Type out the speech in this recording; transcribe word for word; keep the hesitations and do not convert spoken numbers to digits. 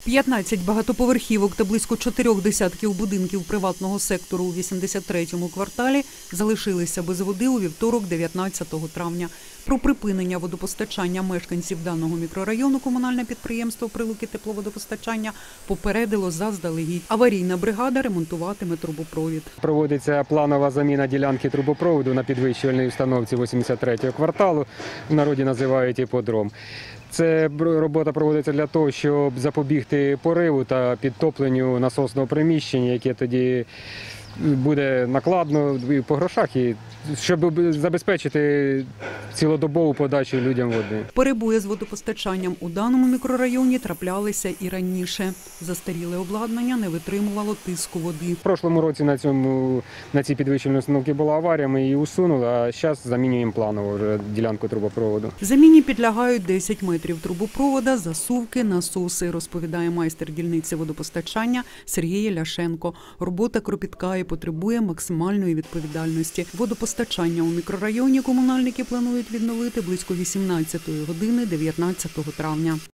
п'ятнадцять багатоповерхівок та близько чотирьох десятків будинків приватного сектору у вісімдесят третьому кварталі залишилися без води у вівторок, дев'ятнадцятого травня. Про припинення водопостачання мешканців даного мікрорайону комунальне підприємство «Прилуки тепловодопостачання» попередило заздалегідь. Аварійна бригада ремонтуватиме трубопровід. Проводиться планова заміна ділянки трубопроводу на підвищувальній установці вісімдесят третього кварталу, в народі називають іподром. Це робота проводиться для того, щоб запобігти пориву та підтопленню насосного приміщення, яке тоді буде накладно і по грошах, і щоб забезпечити цілодобову подачу людям води. Перебої з водопостачанням у даному мікрорайоні траплялися і раніше. Застаріле обладнання не витримувало тиску води. В прошлому році на цьому на цій підвищувальній установці була аварія, ми її усунули, а зараз замінюємо планово вже ділянку трубопроводу. Заміні підлягають десять метрів трубопровода, засувки, насоси, розповідає майстер дільниці водопостачання Сергій Ляшенко. Робота кропітка і потребує максимальної відповідальності. Водопостачання у мікрорайоні комунальники планують відновити близько вісімнадцятої години дев'ятнадцятого травня.